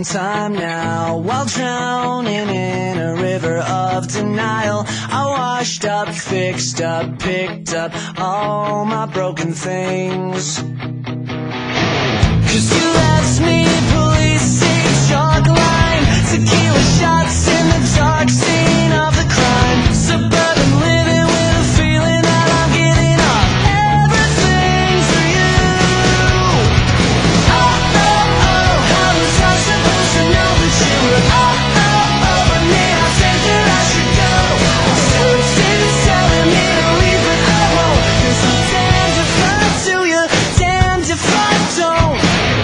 time now, while drowning in a river of denial. I washed up, fixed up, picked up all my broken things. 'Cause you left me policing chalk line, tequila shots in the dark scene of the crime. Suburban living with a feeling that I'm giving up everything for you. Oh, oh, oh, how was I supposed to know that you were over me? I think that I should go. Something's telling me to leave, but I won't. 'Cause I'm damned if I do you, damned if I don't.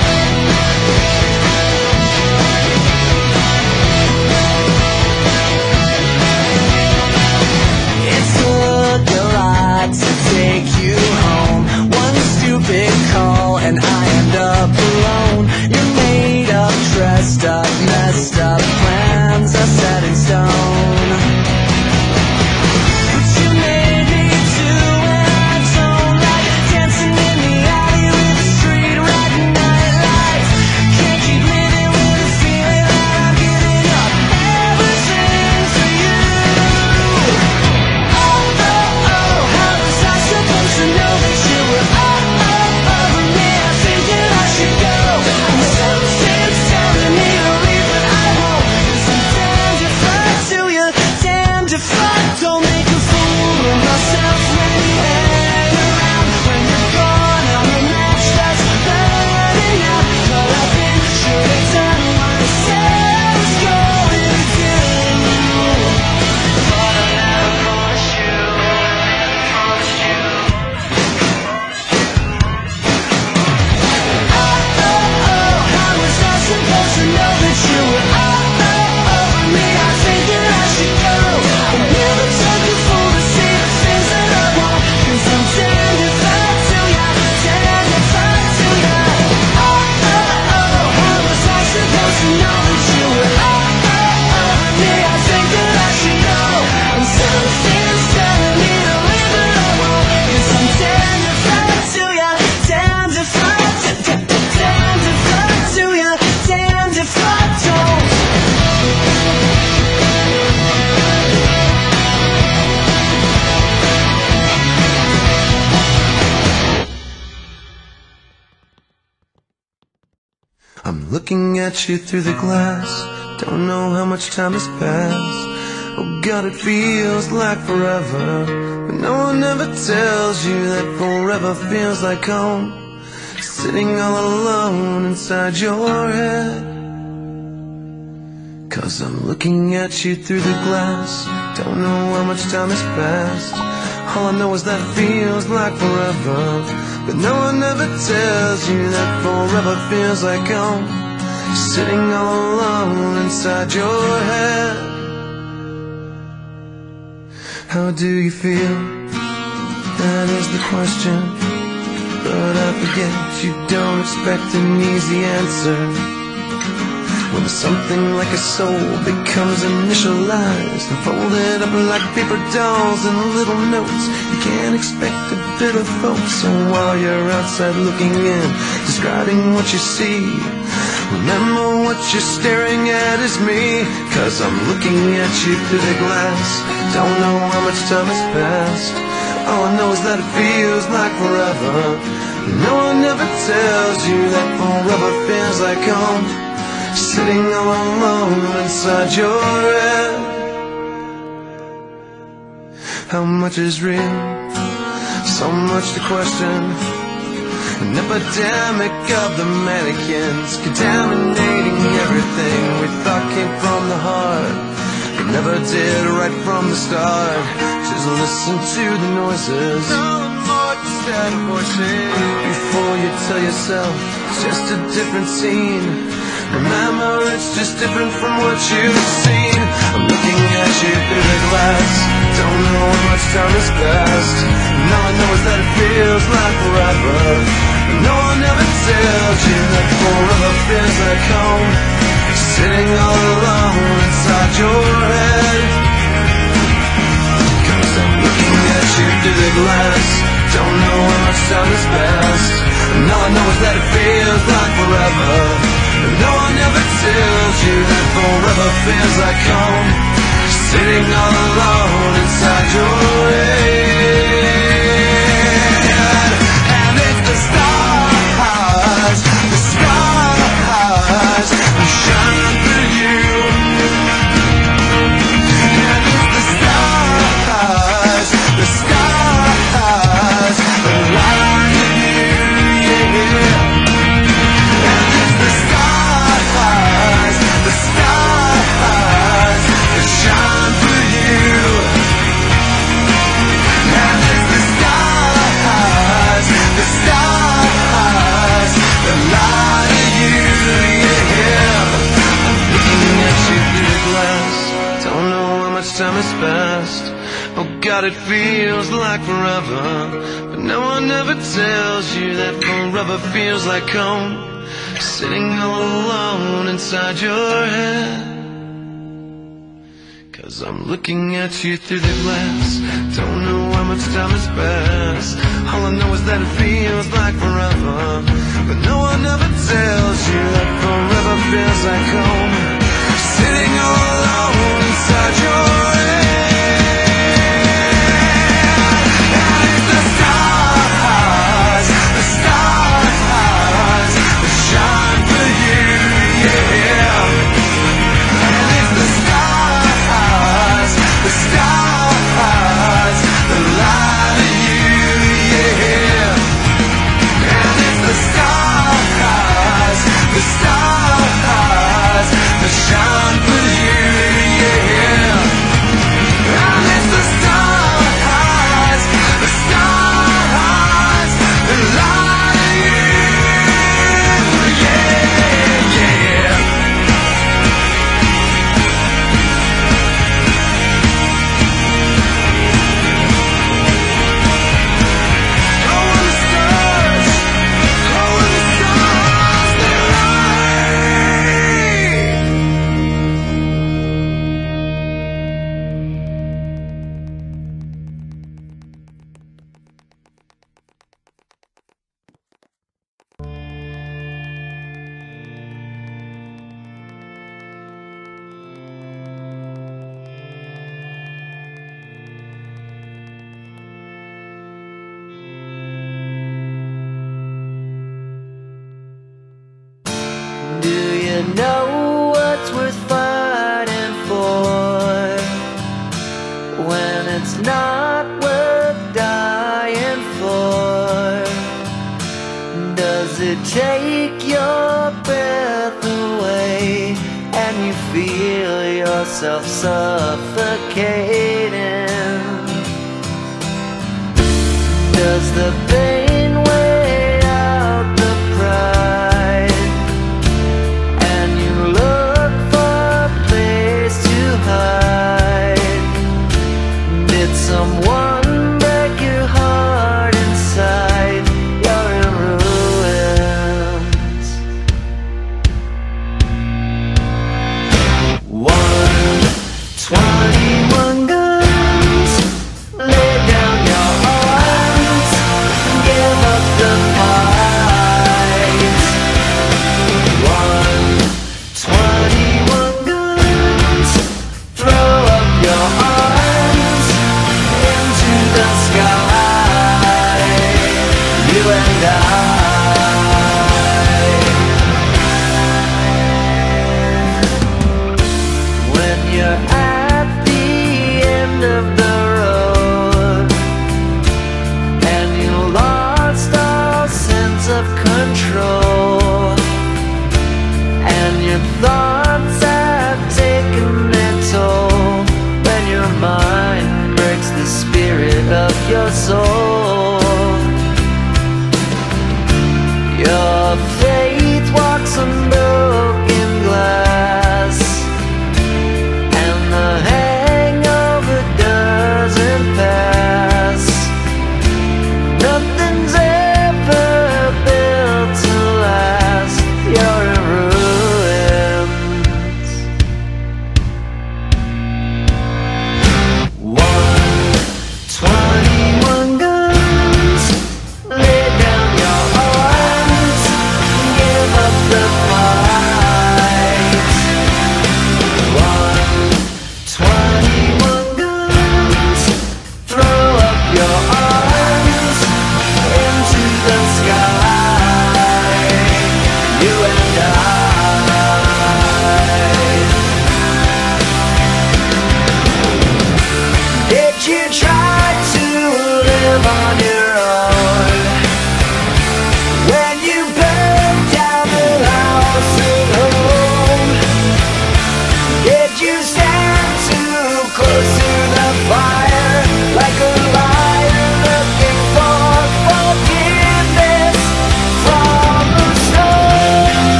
To take you home, one stupid call and I end up alone. You're made up, dressed up, messed up, plans are set in stone. But you made me do what I don't like, dancing in the alley with the street right night lights. Can't keep living with a feeling that I'm giving up everything for you. To know that you were over me, I think that I should go. Something's telling me to leave, but I won't. 'Cause I'm damned if I do you, damned if I don't. Make a fool of myself when you hang around. When you're gone, I'm a match that's burning out. But I've been should have done what I said I was going to do. But I never promised you, promised you. Supposed to know that you were over me, I think that I should go. I never took a fool to see the things that I want. 'Cause I'm damned if I do ya, damned if I do ya. How was I supposed to know that you were over me? I think that I should know. And something's telling me to leave, but I won't. 'Cause I'm damned if I do ya, damned if I do ya, damned if I do ya. Damned if I don't. I'm looking at you through the glass, don't know how much time has passed. Oh God, it feels like forever, but no one ever tells you that forever feels like home. Sitting all alone inside your head. 'Cause I'm looking at you through the glass, don't know how much time has passed. All I know is that it feels like forever, but no one ever tells you that forever feels like home. Sitting all alone inside your head. How do you feel? That is the question. But I forget you don't expect an easy answer. When something like a soul becomes initialized and folded up like paper dolls and little notes, you can't expect a bit of folks. So while you're outside looking in, describing what you see, remember what you're staring at is me. 'Cause I'm looking at you through the glass, don't know how much time has passed. All I know is that it feels like forever. No one ever tells you that forever feels like home. Sitting all alone inside your head. How much is real? So much to question. An epidemic of the mannequins, contaminating everything we thought came from the heart. We never did right from the start. Just listen to the noises. Before you tell yourself it's just a different scene, remember it's just different from what you've seen. I'm looking at you through the glass, don't know how much time has passed. And all I know is that it feels like forever. And no one ever tells you that forever feels like home. Sitting all alone inside your head. 'Cause I'm looking at you through the glass, don't know how much time has passed. And all I know is that it feels like forever. And no one ever tells you that forever feels like home, sitting all alone inside your head. And it's the stars that shine for you. And it's the stars that light you, yeah. And it's the stars that shine for you. And it's the stars that light you, yeah. I'm looking at you through the glass, don't know how much time has passed. Oh God, it feels like forever, but no one ever tells you that forever feels like home, sitting all alone inside your head. 'Cause I'm looking at you through the glass, don't know how much time has passed. All I know is that it feels like forever, but no one ever tells you that forever feels like home, sitting all alone inside your head. Do you know what's worth fighting for when it's not worth dying for? Does it take your breath away and you feel yourself suffocating? Does the pain weigh out the pride? Did someone break your heart inside? You're in ruins. 121 guns, lay down your arms,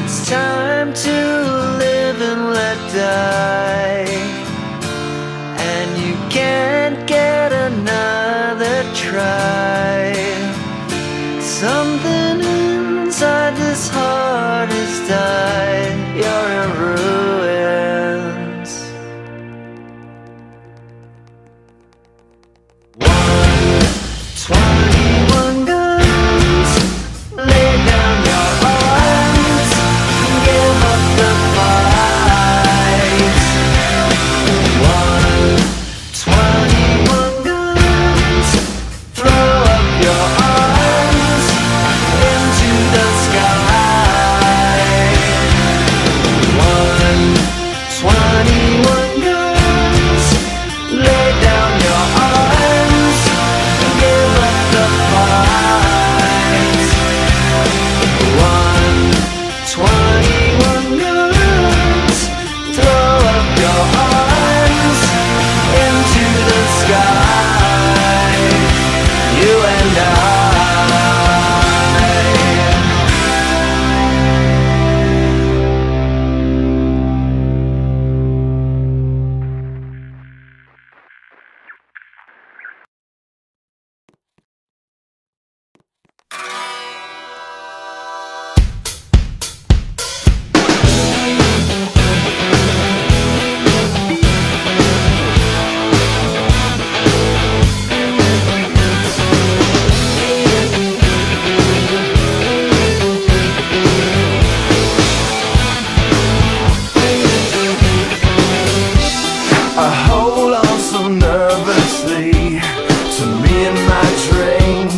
It's time to live and let die, and you can't get another try. Something inside this heart has died. You're in ruins. 121 guns. Lay down your arms and give up the fight. 121 guns. Throw up your arms into the sky. 121 guns. Lay down your arms and give up the fight. 121 guns. Throw up your arms into the sky. You and I. I hold on so nervously to me and my drink.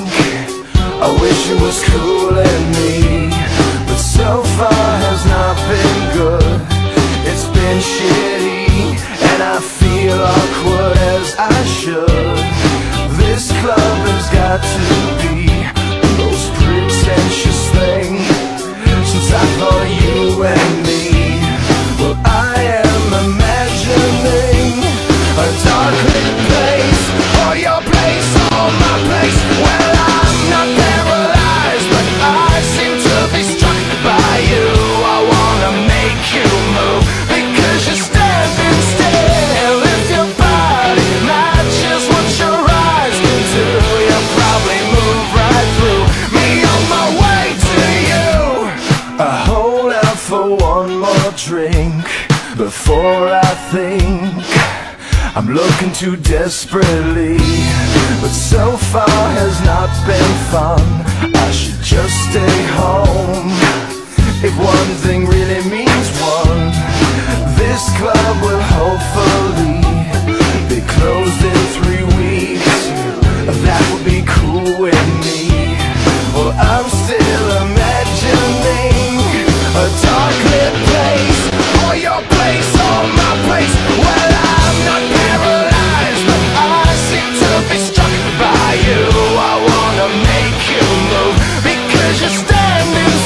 I wish it was cooling me, but so far has not been good. It's been shitty, and I feel awkward as I should. This club has got to be the most pretentious thing since I thought you and me. Well, I am imagining a dark lit place, or your place, or my place. Well, I'm not paralyzed, but I seem to be struck by you. I wanna make you move, because you're standing still. If your body matches what your eyes can do, you'll probably move right through me on my way to you. I hold out for one more drink before I think I'm looking too desperately, but so far has not been fun. I should just stay home. If one thing really means one, this club will hopefully be closed in 3 weeks. That would be cool with me. Well, I'm still imagining a dark lit place, or your place, or my place. Well, I'm not paralyzed, but I seem to be struck by you. I wanna make you move, because you're standing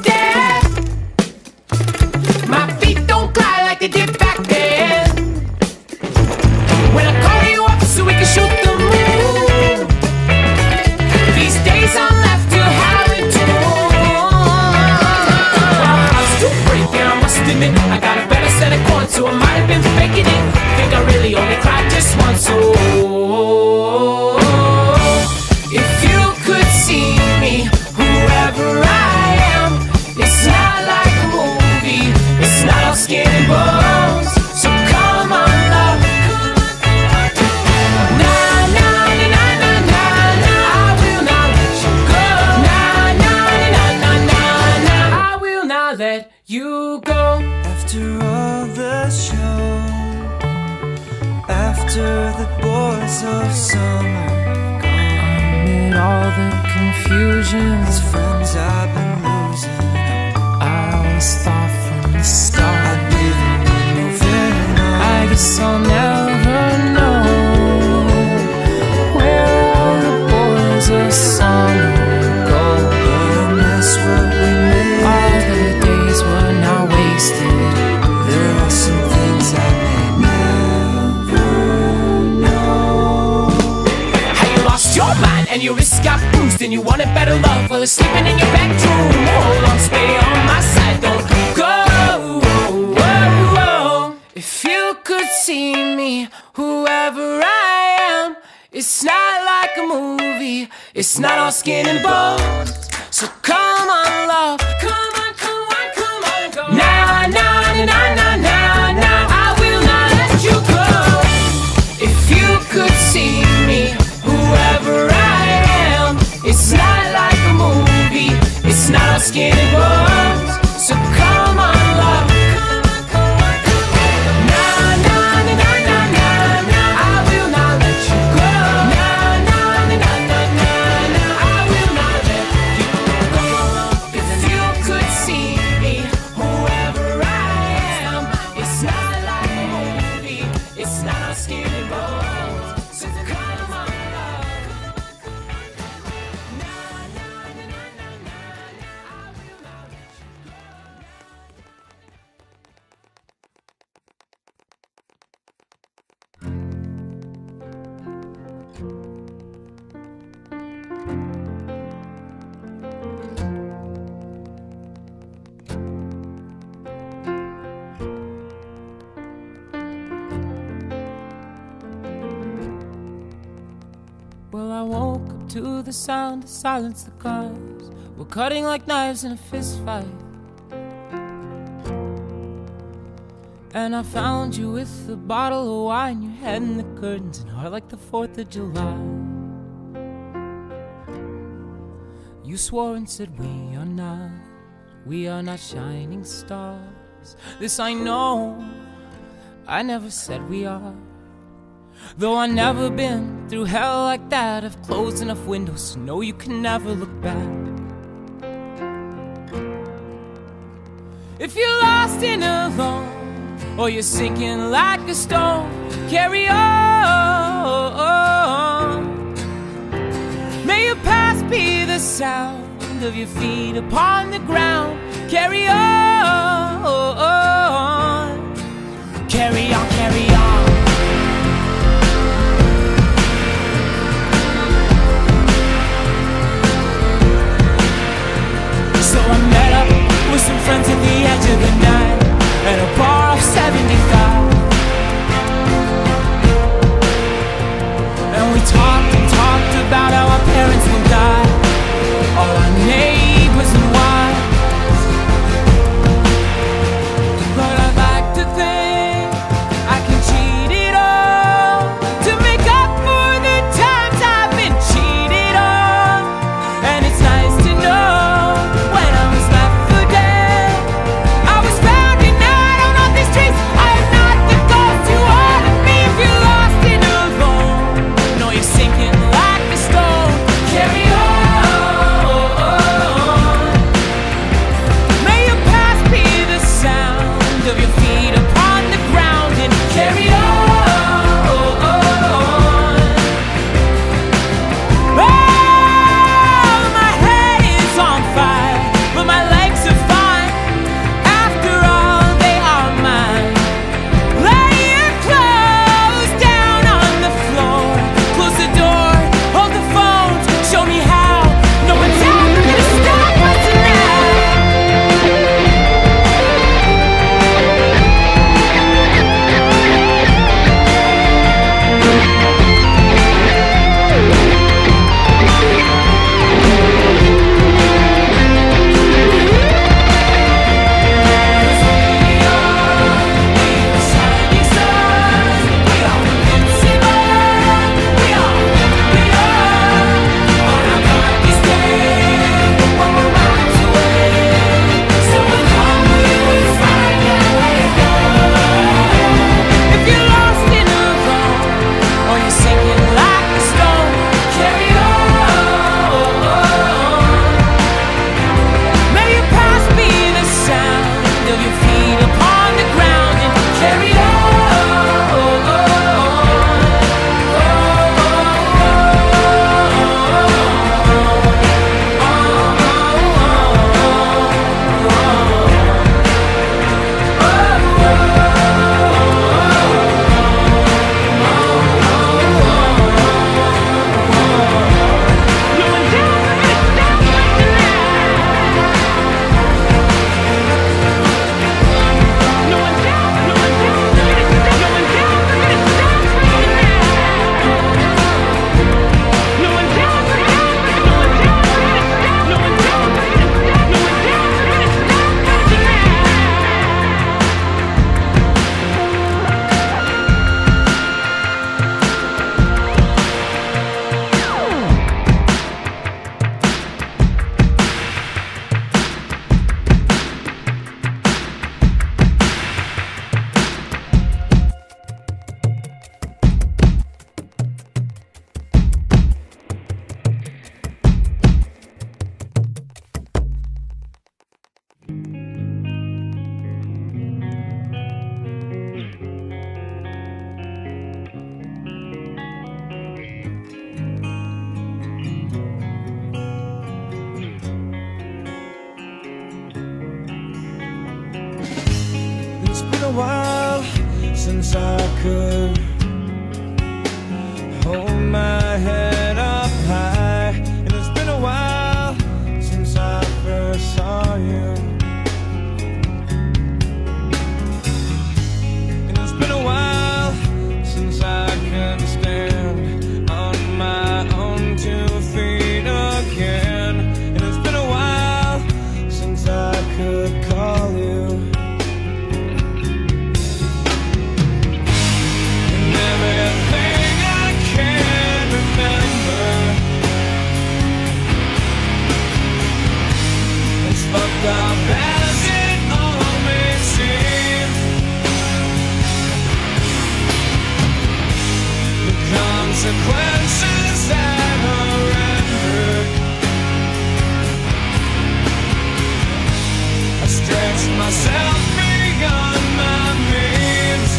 dead. My feet don't glide like they did back then. When I call you up so we can shoot the moon, these days I'm left to have it too. Well, I'm still breaking, I must admit. I got a better set of chords, so I might have been faking it. Think I really only cried just once, so if you could see me, whoever I am, it's not like a movie, it's not all skin and bones. So come on, love. Nah, nah, nah, nah, nah, nah, nah. I will not let you go. Nah, nah, nah, nah, nah, nah. I will not let you go. After all the show, after the boys of summer gone, Amid all the confusion, these friends I've been losing, I always thought from the I start, didn't know very long. I guess I'll never know where all the boys of summer go. But I miss what we made. All the days were now wasted. There are some things I may never know. How you lost your mind and your wrist got bruised, and you wanted better love while you're sleeping in your bedroom. Hold on, stay on my side, don't go. If you could see me, whoever I am, it's not like a movie, it's not all skin and bones. So come on, love. Come on, come on, come on, go. Nah, nah, nah, nah, nah, nah. I will not let you go. If you could see me, whoever I am, it's not like a movie, it's not all skin and bones. So come on, love. Nah, nah, nah, nah, nah, nah, nah. I will not let you go. Nah, nah, nah, nah, nah, nah, nah. I will not let you go. If you could see me, whoever I am, it's not like a movie, it's not all skin and bones. So come on, love. Well, I woke up to the sound of silence. The cars were cutting like knives in a fist fight, and I found you with a bottle of wine, your head in the curtains, and heart like the 4th of July. You swore and said we are not shining stars. This I know, I never said we are. Though I never been through hell like that, I've closed enough windows to know you can never look back. If you're lost and alone, or you're sinking like a stone, carry on. May your past be the sound of your feet upon the ground. Carry on. Carry on, carry on. So I met up with some friends at the edge of the night, at a bar off 75. And we talked and talked about how our parents will die, all our neighbors and wives. a while since I could hold my head up high, and it's been a while since I first saw you. And it's been a while since I can stand on my own 2 feet again. And it's been a while since I could call you. And everything I can remember, as fucked up as it all may seem, the consequences that are rendered, I stretched myself beyond my means.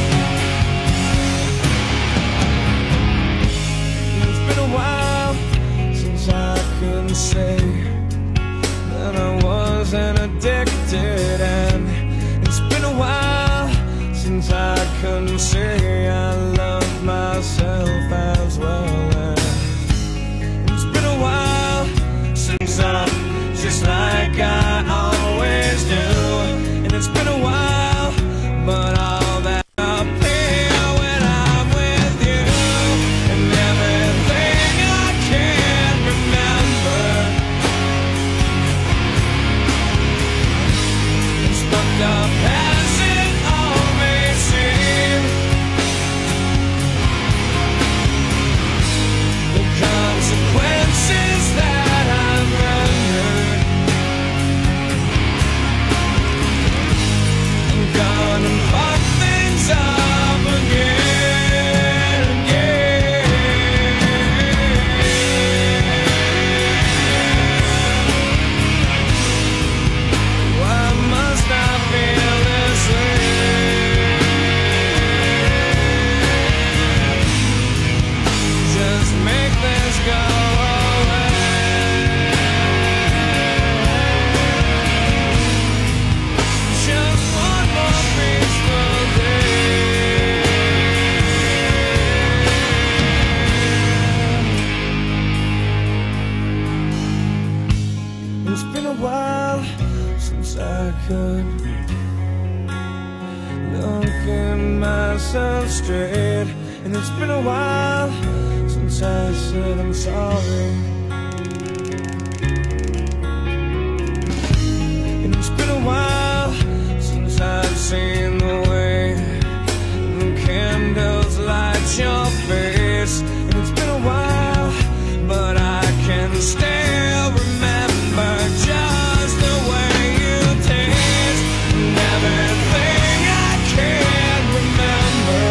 And it's been a while since I could say that I wasn't addicted, and it's been a while since I couldn't say I love myself as well. And it's been a while since I'm just like I always do. And it's been a while, but all that up here when I'm with you. And everything I can remember, as fucked up as it all may seem, the consequences that I've rendered, I'm gonna fuck things up again, yeah. Why must I feel this way? Just make this go away. Just one more peaceful day. It's been a while since I could look at myself straight, and it's been a while since I said I'm sorry. And it's been a while since I've seen the way the candles light your face. And it's been a while, but I can still remember just the way you taste. And everything I can remember,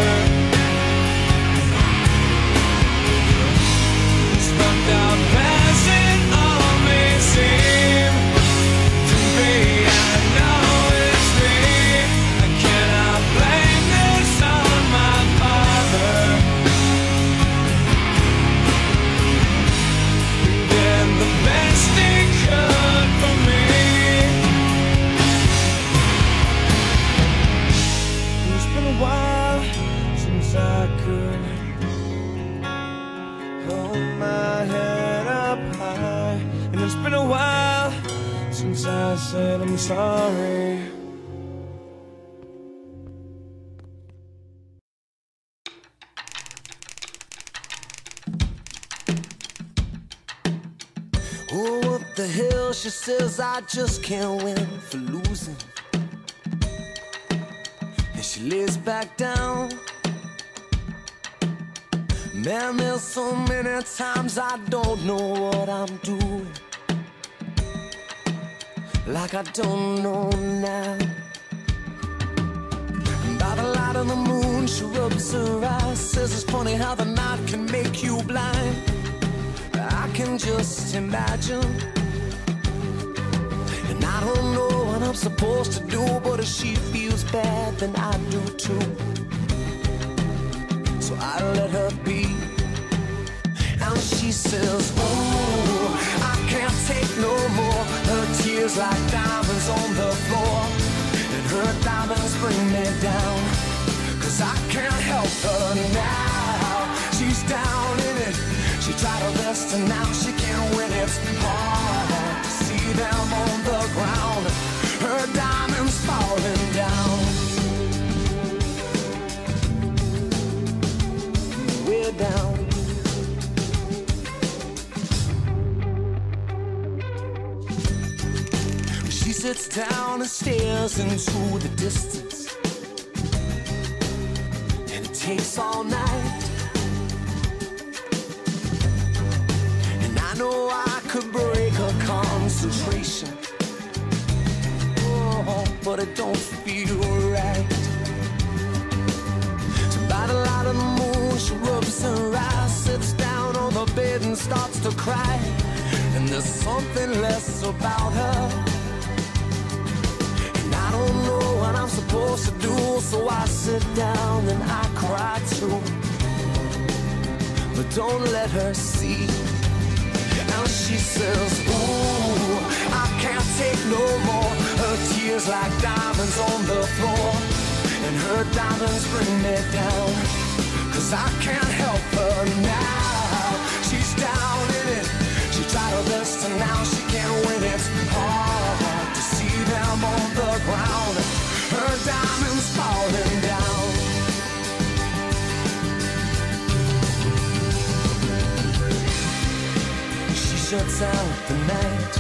as fucked up as it all may seem to be. I know it's me. I cannot blame this on my father. He did the best he could for me. It's been a while since I could hold my head up high, and it's been a while since I said I'm sorry. Oh, what the hell, she says I just can't win for losing. And she lays back down. Man, there's so many times I don't know what I'm doing, like I don't know now. And by the light of the moon, she rubs her eyes, says it's funny how the night can make you blind. I can just imagine, and I don't know what I'm supposed to do, but if she feels bad, then I do too. So I let her be, and she says, oh, I can't take no more. Her tears like diamonds on the floor, and her diamonds bring me down. now. She's down in it. She tried her best and now she can't win. It's hard to see them on the ground. Her diamonds falling down. We're down. She sits down and stares into the distance, and it takes all night. And I know I could break her concentration, oh, but it don't feel right. So by the light of the moon, she rubs her eyes, sits down on the bed and starts to cry. And there's something less about her. I don't know what I'm supposed to do, so I sit down and I cry too. But don't let her see. And she says, ooh, I can't take no more. Her tears like diamonds on the floor, and her diamonds bring me down. Cause I can't help her now. She's down in it. She tried her best and now she can't win. It's hard to see them on the ground. Her diamonds falling down. She shuts out the night,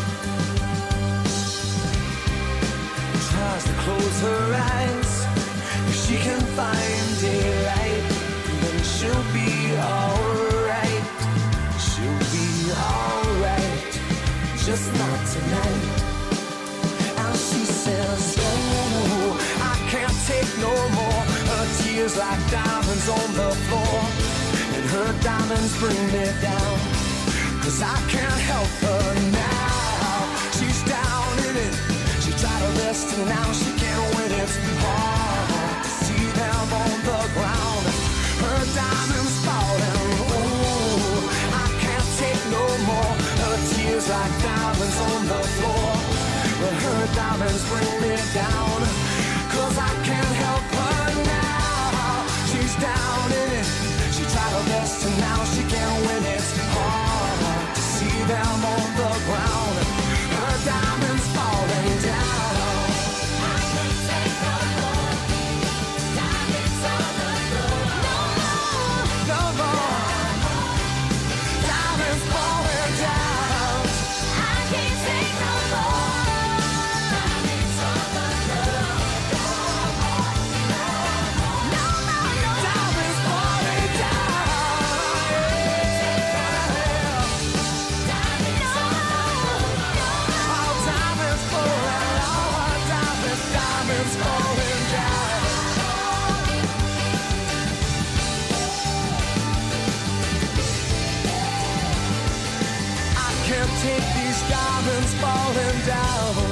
tries to close her eyes. If she can find daylight, then she'll be alright. She'll be alright, just not tonight. And she says, oh, I can't take no more. Her tears like diamonds on the floor, and her diamonds bring me down. Cause I can't help her now. She's down in it. She tried her best and now she can't win. It's hard to see them on the ground. Her diamonds falling. Ooh, I can't take no more. Her tears like diamonds on the floor, but her diamonds bring me down. Cause I can't help her now. She's down in it. She tried her best and now she can't win. It's hard to see them on the ground. Her diamonds falling down. I can't take no more. Diamonds on the floor. No more. Diamonds falling down. I can't take no more. Diamonds on the floor. No more, no more. Diamonds falling down. Diamonds on the floor. Oh, diamonds falling. Oh, diamonds falling down. I can't take these diamonds falling down.